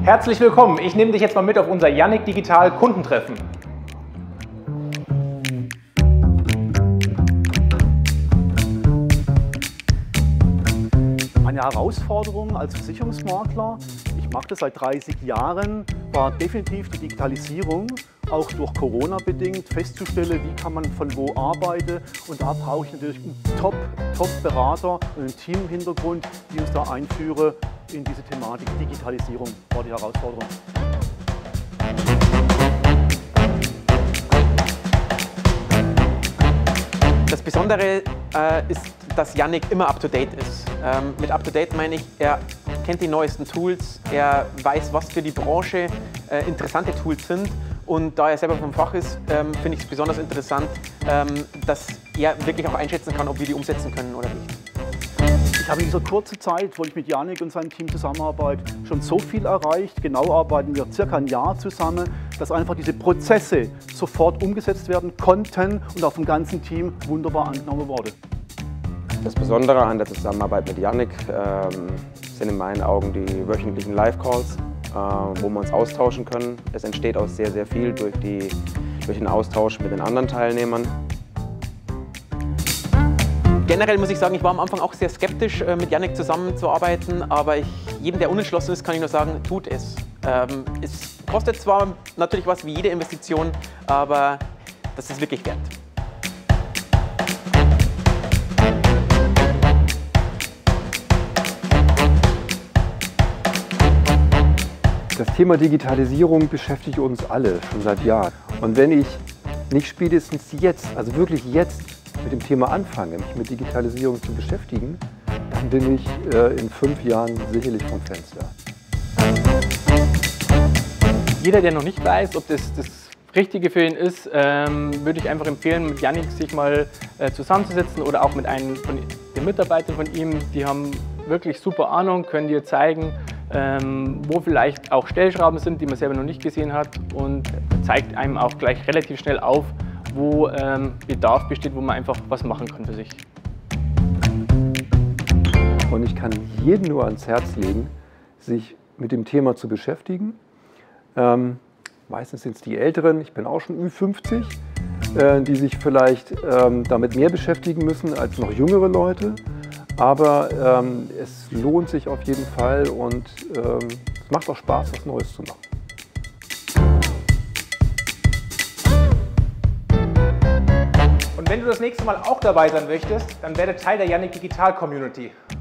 Herzlich willkommen, ich nehme dich jetzt mal mit auf unser Yannick Digital Kundentreffen. Eine Herausforderung als Versicherungsmakler, ich mache das seit 30 Jahren, war definitiv die Digitalisierung, auch durch Corona bedingt, festzustellen, wie kann man von wo arbeiten. Und da brauche ich natürlich einen Top-Berater und ein Team im Hintergrund, die uns da einführen in diese Thematik. Digitalisierung war die Herausforderung. Das Besondere ist, dass Yannick immer up-to-date ist. Mit up-to-date meine ich, er kennt die neuesten Tools, er weiß, was für die Branche interessante Tools sind. Und da er selber vom Fach ist, finde ich es besonders interessant, dass er wirklich auch einschätzen kann, ob wir die umsetzen können oder nicht. Ich habe in dieser kurzen Zeit, wo ich mit Yannick und seinem Team zusammenarbeite, schon so viel erreicht. Genau arbeiten wir circa ein Jahr zusammen, dass einfach diese Prozesse sofort umgesetzt werden konnten und auch vom ganzen Team wunderbar angenommen wurde. Das Besondere an der Zusammenarbeit mit Yannick sind in meinen Augen die wöchentlichen Live-Calls, wo wir uns austauschen können. Es entsteht auch sehr, sehr viel durch den Austausch mit den anderen Teilnehmern. Generell muss ich sagen, ich war am Anfang auch sehr skeptisch, mit Yannick zusammenzuarbeiten, aber jedem, der unentschlossen ist, kann ich nur sagen, tut es. Es kostet zwar natürlich was wie jede Investition, aber das ist wirklich wert. Das Thema Digitalisierung beschäftigt uns alle schon seit Jahren. Und wenn ich nicht spätestens jetzt, also wirklich jetzt mit dem Thema anfange, mich mit Digitalisierung zu beschäftigen, dann bin ich in 5 Jahren sicherlich vom Fenster. Jeder, der noch nicht weiß, ob das Richtige für ihn ist, würde ich einfach empfehlen, mit Yannick sich mal zusammenzusetzen oder auch mit einem von den Mitarbeitern von ihm. Die haben wirklich super Ahnung, können dir zeigen, wo vielleicht auch Stellschrauben sind, die man selber noch nicht gesehen hat, und zeigt einem auch gleich relativ schnell auf, wo Bedarf besteht, wo man einfach was machen kann für sich. Und ich kann jedem nur ans Herz legen, sich mit dem Thema zu beschäftigen. Meistens sind es die Älteren, ich bin auch schon Ü50, die sich vielleicht damit mehr beschäftigen müssen als noch jüngere Leute. Aber es lohnt sich auf jeden Fall und es macht auch Spaß, was Neues zu machen. Und wenn du das nächste Mal auch dabei sein möchtest, dann werde Teil der Yannick Digital Community.